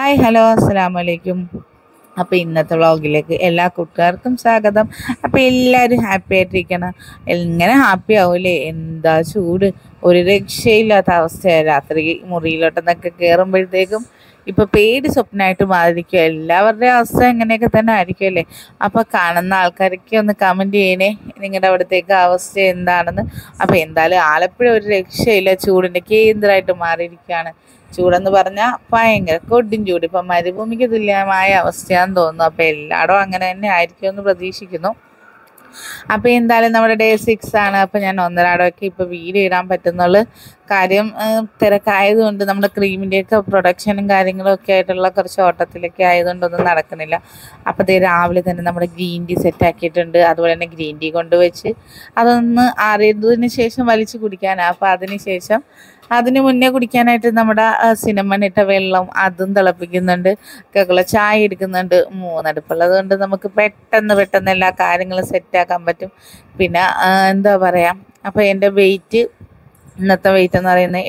Hi hello അസ്സലാമു അലൈക്കും. അപ്പോൾ ഇന്നത്തെ വ്ളോഗിലേക്ക് എല്ലാ കൂട്ടുകാർക്കും സ്വാഗതം. അപ്പോൾ എല്ലാവരും ഹാപ്പി ആയിട്ടിരിക്കണം. എങ്ങനെ ഹാപ്പി ആവൂലേ? എന്താ ചൂട്, ഒരു രക്ഷയില്ലാത്ത അവസ്ഥയാണ്. രാത്രി മുറിയിലോട്ടെന്നൊക്കെ കയറുമ്പോഴത്തേക്കും ഇപ്പോൾ പേടി സ്വപ്നമായിട്ട് മാറിയിരിക്കുക. എല്ലാവരുടെയും അവസ്ഥ എങ്ങനെയൊക്കെ തന്നെ ആയിരിക്കുമല്ലേ. അപ്പോൾ കാണുന്ന ആൾക്കാരൊക്കെ ഒന്ന് കമൻറ്റ് ചെയ്യണേ നിങ്ങളുടെ അവിടത്തേക്ക് അവസ്ഥ എന്താണെന്ന്. അപ്പോൾ എന്തായാലും ആലപ്പുഴ ഒരു രക്ഷയില്ല, ചൂടിൻ്റെ കേന്ദ്രമായിട്ട് മാറിയിരിക്കുകയാണ്. ചൂടെന്ന് പറഞ്ഞാൽ ഭയങ്കര കൊടും ചൂട്. ഇപ്പം മരുഭൂമിക്ക് തുല്യമായ അവസ്ഥയാണെന്ന് തോന്നുന്നു. അപ്പോൾ എല്ലായിടവും അങ്ങനെ തന്നെ ആയിരിക്കുമെന്ന് പ്രതീക്ഷിക്കുന്നു. അപ്പോൾ എന്തായാലും നമ്മുടെ ഡേ 6 ആണ്. അപ്പോൾ ഞാൻ ഒന്നരാടമൊക്കെ ഇപ്പോൾ വീഡിയോ ഇടാൻ പറ്റുന്നുള്ള കാര്യം തിരക്കായതുകൊണ്ട് നമ്മുടെ ക്രീമിൻ്റെയൊക്കെ പ്രൊഡക്ഷനും കാര്യങ്ങളും ഒക്കെ ആയിട്ടുള്ള കുറച്ച് ഓട്ടത്തിലൊക്കെ ആയതുകൊണ്ടൊന്നും നടക്കുന്നില്ല. അപ്പോൾ അതേ രാവിലെ തന്നെ നമ്മുടെ ഗ്രീൻ ടീ സെറ്റാക്കിയിട്ടുണ്ട്. അതുപോലെ തന്നെ ഗ്രീൻ ടീ കൊണ്ടുവച്ച് അതൊന്ന് ആറിയതിന് ശേഷം വലിച്ച് കുടിക്കാനാണ്. അപ്പോൾ അതിന് മുന്നേ കുടിക്കാനായിട്ട് നമ്മുടെ സിനമൺ ഇട്ട വെള്ളം അതും തിളപ്പിക്കുന്നുണ്ട്. കേക്കുള്ള ചായ എടുക്കുന്നുണ്ട്. മൂന്നടുപ്പുള്ളത് കൊണ്ട് നമുക്ക് പെട്ടെന്ന് എല്ലാ കാര്യങ്ങളും സെറ്റാക്കാൻ പറ്റും. പിന്നെ എന്താ പറയുക, അപ്പോൾ എൻ്റെ ഇന്നത്തെ വെയിറ്റ് എന്ന് പറയുന്നത്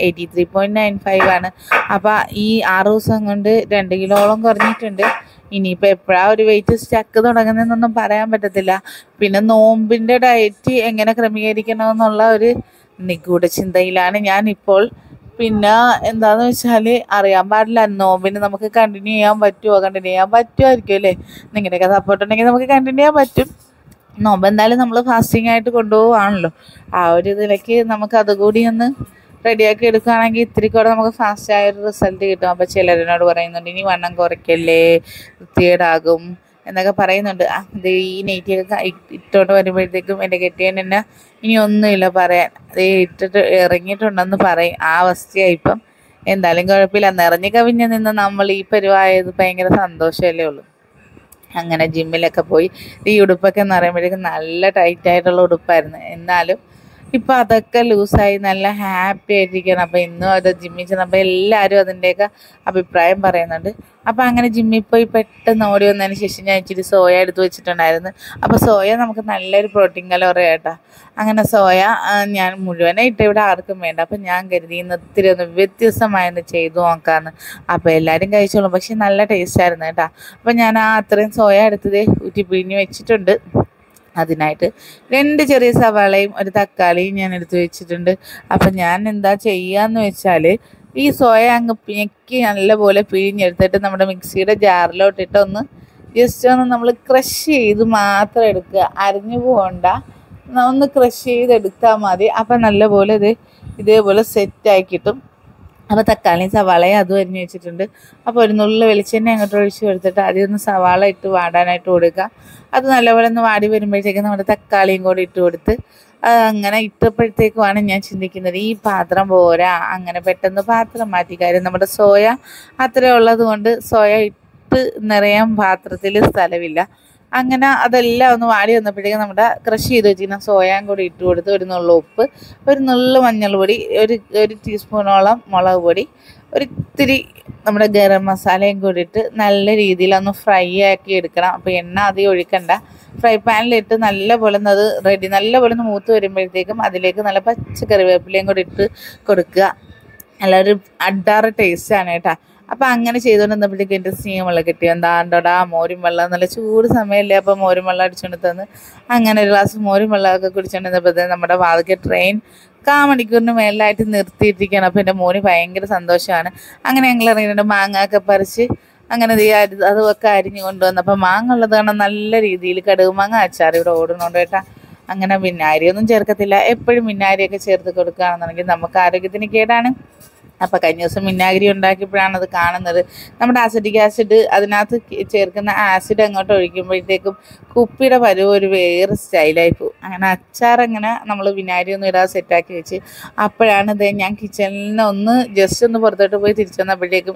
83.95 ആണ്. അപ്പോൾ ഈ 6 ദിവസം കൊണ്ട് 2 കിലോളം കുറഞ്ഞിട്ടുണ്ട്. ഇനിയിപ്പോൾ എപ്പോഴാണ് ഒരു വെയിറ്റ് സ്റ്റക്ക് തുടങ്ങുന്നതെന്നൊന്നും പറയാൻ പറ്റത്തില്ല. പിന്നെ നോമ്പിൻ്റെ ഡയറ്റ് എങ്ങനെ ക്രമീകരിക്കണമെന്നുള്ള ഒരു നിഗൂഢ ചിന്തയിലാണ് ഞാനിപ്പോൾ. പിന്നെ എന്താണെന്ന് വെച്ചാൽ അറിയാൻ പാടില്ല, നോമ്പിന് നമുക്ക് കണ്ടിന്യൂ ചെയ്യാൻ പറ്റുമായിരിക്കും അല്ലേ. നിങ്ങളുടെയൊക്കെ സപ്പോർട്ട് ഉണ്ടെങ്കിൽ നമുക്ക് കണ്ടിന്യൂ ചെയ്യാൻ പറ്റും. നോമ്പ് എന്തായാലും നമ്മൾ ഫാസ്റ്റിംഗ് ആയിട്ട് കൊണ്ടുപോകുകയാണല്ലോ. ആ ഒരു ഇതിലേക്ക് നമുക്ക് അതുകൂടി ഒന്ന് റെഡിയാക്കി എടുക്കുകയാണെങ്കിൽ ഇത്തിരി കൂടെ നമുക്ക് ഫാസ്റ്റായൊരു റിസൾട്ട് കിട്ടും. അപ്പോൾ ചിലരിനോട് പറയുന്നുണ്ട് ഇനി വണ്ണം കുറയ്ക്കല്ലേ, വൃത്തികേടാകും എന്നൊക്കെ പറയുന്നുണ്ട്. ഇത് ഈ നെയ്റ്റിയൊക്കെ ഇട്ടോട്ട് വരുമ്പോഴത്തേക്കും എൻ്റെ കെട്ടിയൻ എന്നെ ഇനി ഒന്നുമില്ല പറയാൻ, അത് ഇട്ടിട്ട് ഇറങ്ങിയിട്ടുണ്ടെന്ന് പറയും. ആ അവസ്ഥയായി ഇപ്പം. എന്തായാലും കുഴപ്പമില്ല, നിറഞ്ഞു കവിഞ്ഞ് നിന്ന് നമ്മൾ ഈ പരിവായത് ഭയങ്കര സന്തോഷമല്ലേ ഉള്ളൂ. അങ്ങനെ ജിമ്മിലൊക്കെ പോയി ഈ ഉടുപ്പൊക്കെ എന്ന് പറയുമ്പോഴേക്കും നല്ല ടൈറ്റായിട്ടുള്ള ഉടുപ്പായിരുന്നു. എന്നാലും ഇപ്പം അതൊക്കെ ലൂസായി നല്ല ഹാപ്പി ആയിട്ടിരിക്കണം. അപ്പോൾ ഇന്നും അത് ജിമ്മിൽ ചെന്നപ്പോൾ എല്ലാവരും അതിൻ്റെയൊക്കെ അഭിപ്രായം പറയുന്നുണ്ട്. അപ്പോൾ അങ്ങനെ ജിമ്മിൽ പോയി പെട്ടെന്ന് ഓടി വന്നതിന് ശേഷം ഞാൻ ഇച്ചിരി സോയ എടുത്ത് വെച്ചിട്ടുണ്ടായിരുന്നു. അപ്പോൾ സോയ നമുക്ക് നല്ലൊരു പ്രോട്ടീൻ കലോറി കേട്ടോ. അങ്ങനെ സോയ ഞാൻ മുഴുവനായിട്ട് ഇവിടെ ആർക്കും വേണ്ട. അപ്പോൾ ഞാൻ കരുതി ഇന്ന് ഇത്തിരി ഒന്ന് വ്യത്യസ്തമായൊന്ന് ചെയ്തു നോക്കാമെന്ന്. അപ്പോൾ എല്ലാവരും കഴിച്ചോളും, പക്ഷെ നല്ല ടേസ്റ്റായിരുന്നു കേട്ടോ. അപ്പോൾ ഞാൻ അത്രയും സോയ എടുത്തത് ഊറ്റി പിഴിഞ്ഞ് വെച്ചിട്ടുണ്ട്. അതിനായിട്ട് 2 ചെറിയ സവാളയും ഒരു തക്കാളിയും ഞാൻ എടുത്ത് വെച്ചിട്ടുണ്ട്. അപ്പം ഞാൻ എന്താ ചെയ്യാന്ന് വെച്ചാൽ ഈ സോയ അങ്ങ് ഞെക്കി നല്ലപോലെ പിഴിഞ്ഞെടുത്തിട്ട് നമ്മുടെ മിക്സിയുടെ ജാറിലോട്ടിട്ട് ജസ്റ്റ് ഒന്ന് നമ്മൾ ക്രഷ് ചെയ്ത് മാത്രം എടുക്കുക, അരിഞ്ഞു പോകണ്ട, ഒന്ന് ക്രഷ് ചെയ്തെടുത്താൽ മതി. അപ്പം നല്ലപോലെ ഇതേപോലെ സെറ്റായി കിട്ടും. അപ്പോൾ തക്കാളിയും സവാളയും അതും അരിഞ്ഞ് വെച്ചിട്ടുണ്ട്. അപ്പോൾ ഒരു നുള്ളു വെളിച്ചെണ്ണ അങ്ങോട്ട് ഒഴിച്ച് കൊടുത്തിട്ട് ആദ്യം ഒന്ന് സവാള ഇട്ട് വാടാനായിട്ട് കൊടുക്കുക. അത് നല്ലപോലെ ഒന്ന് വാടി വരുമ്പോഴത്തേക്കും നമ്മുടെ തക്കാളിയും കൂടി ഇട്ട് കൊടുത്ത് അങ്ങനെ ഇട്ടപ്പോഴത്തേക്കുമാണ് ഞാൻ ചിന്തിക്കുന്നത് ഈ പാത്രം പോരാ, അങ്ങനെ പെട്ടെന്ന് പാത്രം മാറ്റി. കാര്യം നമ്മുടെ സോയ അത്രയും ഉള്ളത് കൊണ്ട് സോയ ഇട്ട് നിറയാൻ പാത്രത്തിൽ സ്ഥലമില്ല. അങ്ങനെ അതെല്ലാം ഒന്ന് വാടി വന്നപ്പോഴേക്കും നമ്മുടെ ക്രഷ് ചെയ്ത് വെച്ചിരിക്കുന്ന സോയാൻ കൂടി ഇട്ട് കൊടുത്ത് ഒരു നുള്ളു ഉപ്പ്, ഒരു നുള്ളു മഞ്ഞൾപ്പൊടി, ഒരു ടീസ്പൂണോളം മുളക് പൊടി, ഒരിത്തിരി നമ്മുടെ ഗരം മസാലയും കൂടി ഇട്ട് നല്ല രീതിയിൽ ഒന്ന് ഫ്രൈ ആക്കി എടുക്കണം. അപ്പോൾ എണ്ണ അധികം ഒഴിക്കണ്ട, ഫ്രൈ പാനിലിട്ട് നല്ലപോലെ നല്ലപോലെ ഒന്ന് മൂത്ത് വരുമ്പോഴത്തേക്കും അതിലേക്ക് നല്ല പച്ചക്കറിവേപ്പിലയും കൂടി ഇട്ട് കൊടുക്കുക. നല്ലൊരു അഡാറ് ടേസ്റ്റാണ് കേട്ടോ. അപ്പം അങ്ങനെ ചെയ്തുകൊണ്ട് വന്നപ്പോഴത്തേക്ക് എൻ്റെ സ്നേഹം വെള്ളം കിട്ടി. എന്താണ്ടോടാ മോരും വെള്ളം, നല്ല ചൂട് സമയമല്ലേ. അപ്പോൾ മോരും വെള്ളം അടിച്ചുകൊണ്ട് തന്ന് അങ്ങനെ ഒരു ഗ്ലാസ് മോരും വെള്ളമൊക്കെ കുടിച്ചുകൊണ്ട് വന്നപ്പോഴത്തേക്കും നമ്മുടെ വാതിൽക്ക് ട്രെയിൻ 1/4 മണിക്കൂറിന് മേളിലായിട്ട് നിർത്തിയിട്ടിരിക്കുകയാണ്. അപ്പോൾ എൻ്റെ മോന് ഭയങ്കര സന്തോഷമാണ്. അങ്ങനെ ഞങ്ങൾ ഇറങ്ങിയിട്ട് മാങ്ങയൊക്കെ പറിച്ച് അങ്ങനെ അതൊക്കെ അരിഞ്ഞ് കൊണ്ടുവന്നു. അപ്പോൾ മാങ്ങ ഉള്ളത് കാരണം നല്ല രീതിയിൽ കടുക് മാങ്ങ അച്ചാർ ഇവിടെ ഓടുന്നുണ്ട് കേട്ടോ. അങ്ങനെ വിനാഗിരിയൊന്നും ചേർക്കത്തില്ല. എപ്പോഴും വിനാഗിരിയൊക്കെ ചേർത്ത് കൊടുക്കുകയാണെന്നുണ്ടെങ്കിൽ നമുക്ക് ആരോഗ്യത്തിന് കേടാണ്. അപ്പോൾ കഴിഞ്ഞ ദിവസം വിനാഗിരി ഉണ്ടാക്കിയപ്പോഴാണ് അത് കാണുന്നത്. നമ്മുടെ അസിഡിക് ആസിഡ് അതിനകത്ത് ചേർക്കുന്ന ആസിഡ് അങ്ങോട്ട് ഒഴിക്കുമ്പോഴത്തേക്കും കുപ്പിയുടെ പരുവ് ഒരു വേറെ സ്റ്റൈലായി പോകും. അങ്ങനെ അച്ചാറങ്ങനെ നമ്മൾ വിനാഗിരി ഒന്നും ഇടാതെ സെറ്റാക്കി വെച്ച് അപ്പോഴാണ് ഞാൻ കിച്ചണിൽ നിന്ന് ജസ്റ്റ് ഒന്ന് പുറത്തോട്ട് പോയി തിരിച്ചു വന്നപ്പോഴേക്കും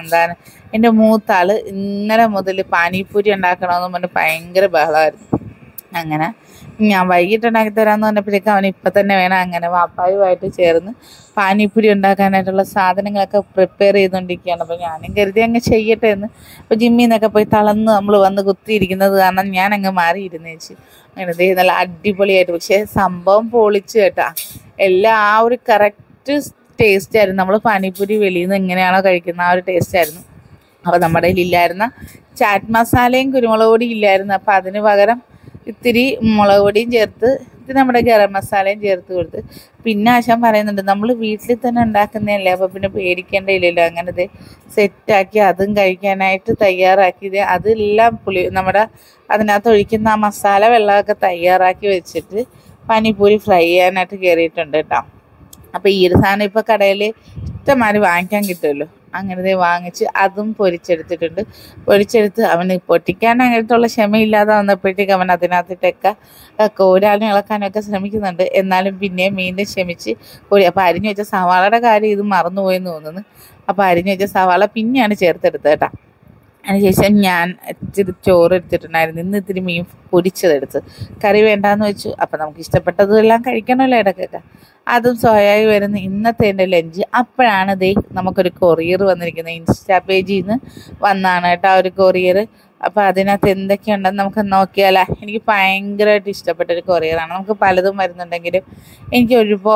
എൻ്റെ മൂത്താൾ ഇന്നലെ മുതൽ പാനിപ്പൂരി ഉണ്ടാക്കണമെന്ന് പറഞ്ഞ് ഭയങ്കര ബഹളമായിരുന്നു. അങ്ങനെ ഞാൻ വൈകിട്ട് ഉണ്ടാക്കി തരാമെന്ന് പറഞ്ഞപ്പോഴേക്കും അവൻ ഇപ്പം തന്നെ വേണം. അങ്ങനെ വാപ്പായുമായിട്ട് ചേർന്ന് പാനിപ്പൂരി ഉണ്ടാക്കാനായിട്ടുള്ള സാധനങ്ങളൊക്കെ പ്രിപ്പയർ ചെയ്തുകൊണ്ടിരിക്കുകയാണ്. അപ്പോൾ ഞാനും കരുതി അങ്ങ് ചെയ്യട്ടെ എന്ന്. അപ്പോൾ ജിമ്മിൽ നിന്നൊക്കെ പോയി തളർന്ന് നമ്മൾ വന്ന് കുത്തിയിരിക്കുന്നത് കാരണം ഞാൻ അങ്ങ് മാറിയിരുന്ന് വെച്ച് അങ്ങനെ നല്ല അടിപൊളിയായിട്ട്. പക്ഷേ സംഭവം പൊളിച്ച് കേട്ടാ. എല്ലാം ആ ഒരു കറക്റ്റ് ടേസ്റ്റായിരുന്നു. നമ്മൾ പാനിപ്പൂരി വെളിയിൽ നിന്ന് എങ്ങനെയാണോ കഴിക്കുന്നത് ആ ഒരു ടേസ്റ്റായിരുന്നു. അപ്പോൾ നമ്മുടെ കയ്യിലില്ലായിരുന്ന ചാറ്റ് മസാലയും കുരുമുളക് പൊടിയും ഇല്ലായിരുന്നു. അപ്പോൾ അതിന് പകരം ഇത്തിരി മുളക് പൊടിയും ചേർത്ത് ഇത് നമ്മുടെ ഗരം മസാലയും ചേർത്ത് കൊടുത്ത്. പിന്നെ ആശാൻ പറയുന്നുണ്ട് നമ്മൾ വീട്ടിൽ തന്നെ ഉണ്ടാക്കുന്നതല്ലേ, അപ്പോൾ പിന്നെ പേടിക്കേണ്ടയില്ലല്ലോ. അങ്ങനത്തെ സെറ്റാക്കി അതും കഴിക്കാനായിട്ട് തയ്യാറാക്കിയത്. അതെല്ലാം നമ്മുടെ അതിനകത്ത് ഒഴിക്കുന്ന ആ മസാല വെള്ളമൊക്കെ തയ്യാറാക്കി വെച്ചിട്ട് പാനിപ്പൂരി ഫ്രൈ ചെയ്യാനായിട്ട് കയറിയിട്ടുണ്ട് കേട്ടോ. അപ്പോൾ ഈ ഒരു സാധനം ഇപ്പോൾ കടയിൽ ഇഷ്ടംമാതിരി വാങ്ങിക്കാൻ കിട്ടുമല്ലോ. അങ്ങനത്തെ വാങ്ങിച്ച് അതും പൊരിച്ചെടുത്തിട്ടുണ്ട്. പൊരിച്ചെടുത്ത് അവന് പൊട്ടിക്കാൻ അങ്ങനത്തുള്ള ക്ഷമയില്ലാതെ വന്നപ്പോഴത്തേക്ക് അവൻ അതിനകത്തിട്ടൊക്കെ കോരാനും ഇളക്കാനും ഒക്കെ ശ്രമിക്കുന്നുണ്ട്. എന്നാലും പിന്നെയും വീണ്ടും ക്ഷമിച്ച് കോരി. അപ്പോൾ അരിഞ്ഞു വെച്ച സവാളയുടെ കാര്യം ഇത് മറന്നുപോയെന്ന് തോന്നുന്നു. അപ്പോൾ അരിഞ്ഞു വെച്ച സവാള പിന്നെയാണ് ചേർത്തെടുത്തത് കേട്ടോ. അതിനുശേഷം ഞാൻ ഇച്ചിരി ചോറ് എടുത്തിട്ടുണ്ടായിരുന്നു. ഇന്ന് ഇത്തിരി മീൻ പൊരിച്ചതെടുത്ത് കറി വേണ്ടാന്ന് വെച്ചു. അപ്പം നമുക്ക് ഇഷ്ടപ്പെട്ടതെല്ലാം കഴിക്കണമല്ലോ ഇടയ്ക്കൊക്കെ. അതും സോയായി വരുന്ന ഇന്നത്തെ എൻ്റെ ലഞ്ച്. അപ്പോഴാണ് നമുക്കൊരു കൊറിയർ വന്നിരിക്കുന്നത്. ഇൻസ്റ്റാ പേജിൽ നിന്ന് വന്നാണ് കേട്ടോ ഒരു കൊറിയർ. അപ്പോൾ അതിനകത്ത് എന്തൊക്കെയുണ്ടെന്ന് നമുക്ക് നോക്കിയാലോ. എനിക്ക് ഭയങ്കരമായിട്ട് ഇഷ്ടപ്പെട്ടൊരു കൊറിയറാണ്. നമുക്ക് പലതും വരുന്നുണ്ടെങ്കിലും എനിക്ക്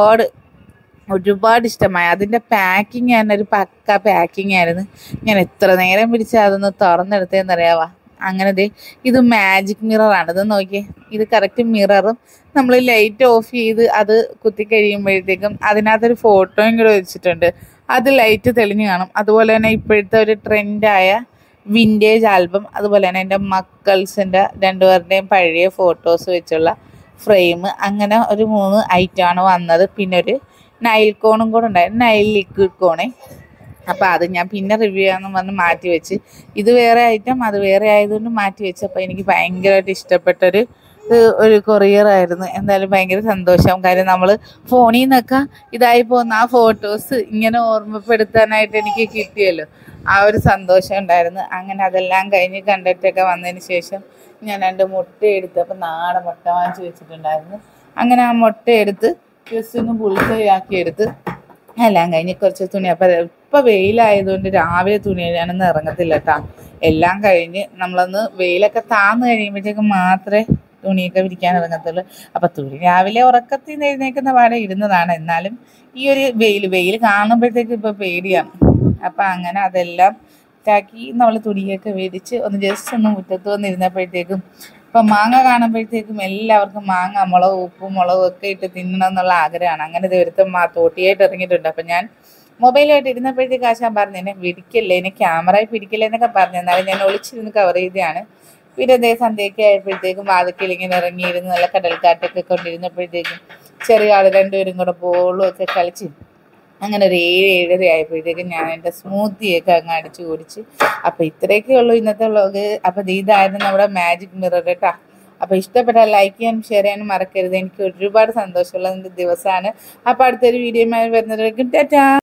ഒരുപാട് ഇഷ്ടമായി. അതിൻ്റെ പാക്കിങ് തന്നെ ഒരു പക്ക പാക്കിങ് ആയിരുന്നു. ഞാൻ എത്ര നേരം പിടിച്ച് അതൊന്ന് തുറന്നെടുത്തതെന്നറിയാവാ. അങ്ങനെ ഇത് മാജിക് മിററാണ്. ഇത് നോക്കിയേ, ഇത് കറക്റ്റ് മിററും നമ്മൾ ലൈറ്റ് ഓഫ് ചെയ്ത് അത് കുത്തി കഴിയുമ്പോഴത്തേക്കും അതിനകത്തൊരു ഫോട്ടോയും കൂടെ വെച്ചിട്ടുണ്ട്. അത് ലൈറ്റ് തെളിഞ്ഞ് കാണും. അതുപോലെ തന്നെ ഇപ്പോഴത്തെ ഒരു ട്രെൻഡായ വിൻറ്റേജ് ആൽബം, അതുപോലെ തന്നെ എൻ്റെ മക്കൾസിൻ്റെ രണ്ടുപേരുടെയും പഴയ ഫോട്ടോസ് വെച്ചുള്ള ഫ്രെയിം, അങ്ങനെ ഒരു 3 ഐറ്റമാണ് വന്നത്. പിന്നെ ഒരു നൈൽ കോണും കൂടെ ഉണ്ടായിരുന്നു, നൈൽ ലിക്വിഡ് കോണേ. അപ്പോൾ അത് ഞാൻ പിന്നെ റിവ്യൂ ചെയ്യാമെന്ന് പറഞ്ഞ് മാറ്റി വെച്ച്. ഇത് വേറെ ഐറ്റം, അത് വേറെ ആയതുകൊണ്ട് മാറ്റി വെച്ച്. അപ്പോൾ എനിക്ക് ഭയങ്കരമായിട്ട് ഇഷ്ടപ്പെട്ടൊരു കൊറിയറായിരുന്നു. എന്തായാലും ഭയങ്കര സന്തോഷം. കാര്യം നമ്മൾ ഫോണിൽ നിന്നൊക്കെ ഇതായി പോകുന്ന ആ ഫോട്ടോസ് ഇങ്ങനെ ഓർമ്മപ്പെടുത്താനായിട്ട് എനിക്ക് കിട്ടിയല്ലോ. ആ ഒരു സന്തോഷം ഉണ്ടായിരുന്നു. അങ്ങനെ അതെല്ലാം കഴിഞ്ഞ് കണ്ടിട്ടൊക്കെ വന്നതിന് ശേഷം ഞാൻ 2 മുട്ട എടുത്ത്, അപ്പോൾ നാടൻ മുട്ട വാങ്ങിച്ച് വെച്ചിട്ടുണ്ടായിരുന്നു. അങ്ങനെ ആ മുട്ട എടുത്ത് ജസ്റ്റ് ഒന്ന് പുളിച്ചയാക്കി എടുത്ത് എല്ലാം കഴിഞ്ഞ് കുറച്ച് തുണി. അപ്പോൾ ഇപ്പോൾ വെയിലായതുകൊണ്ട് രാവിലെ തുണി കഴുകാനൊന്നും ഇറങ്ങത്തില്ല കേട്ടോ. എല്ലാം കഴിഞ്ഞ് നമ്മളൊന്ന് വെയിലൊക്കെ താന്ന് കഴിയുമ്പോഴത്തേക്കും മാത്രമേ തുണിയൊക്കെ വിരിക്കാൻ ഇറങ്ങത്തുള്ളൂ. അപ്പോൾ തുണി രാവിലെ ഉറക്കത്തിൽ നിന്ന് എഴുന്നേൽക്കുന്ന പാടെ ഇരുന്നതാണ്. എന്നാലും ഈ ഒരു വെയിൽ കാണുമ്പോഴത്തേക്കും ഇപ്പോൾ പേടിയാണ്. അപ്പം അങ്ങനെ അതെല്ലാം ഇതാക്കി നമ്മൾ തുണിയൊക്കെ വിരിച്ച് ഒന്ന് ജസ്റ്റ് ഒന്ന് മുറ്റത്ത് വന്നിരുന്നപ്പോഴത്തേക്കും ഇപ്പം മാങ്ങ കാണുമ്പോഴത്തേക്കും എല്ലാവർക്കും മാങ്ങ ഉപ്പും മുളകും ഒക്കെ ഇട്ട് തിന്നണം എന്നുള്ള ആഗ്രഹമാണ്. അങ്ങനെ ഒരുത്തം തോട്ടിയായിട്ട് ഇറങ്ങിയിട്ടുണ്ട്. അപ്പം ഞാൻ മൊബൈലായിട്ട് ഇരുന്നപ്പോഴത്തേക്ക് ആശാൻ പറഞ്ഞു എന്നെ പിടിക്കല്ലേ, എന്നെ ക്യാമറയിൽ പിടിക്കല്ലേ എന്നൊക്കെ പറഞ്ഞു. എന്നാലും ഞാൻ ഒളിച്ചിരുന്ന് കവർ ചെയ്തതാണ്. പിന്നെ സന്ധ്യയൊക്കെ ആയപ്പോഴത്തേക്കും വാതിക്കൽ ഇങ്ങനെ ഇറങ്ങിയിരുന്ന് നല്ല കടൽക്കാറ്റൊക്കെ കൊണ്ടിരുന്നപ്പോഴത്തേക്കും ചെറിയ ആൾ 2 പേരും കൂടെ ബോളും ഒക്കെ കളിച്ച് അങ്ങനെ ഒരു 7-7:30 ആയപ്പോഴത്തേക്കും ഞാൻ എൻ്റെ സ്മൂത്തിയൊക്കെ അങ്ങ് അടിച്ചു കുടിച്ച്. അപ്പോൾ ഇത്രയൊക്കെ ഉള്ളൂ ഇന്നത്തെ വ്ളോഗ്. അപ്പോൾ ഇതായിരുന്നു നമ്മുടെ മാജിക് മിറർ കേട്ടോ. അപ്പോൾ ഇഷ്ടപ്പെട്ടാൽ ലൈക്ക് ചെയ്യാനും ഷെയർ ചെയ്യാനും മറക്കരുത്. എനിക്ക് ഒരുപാട് സന്തോഷമുള്ള ദിവസമാണ്. അപ്പോൾ അടുത്തൊരു വീഡിയോയുമായി വരുന്നവരേക്കും ടാറ്റാ.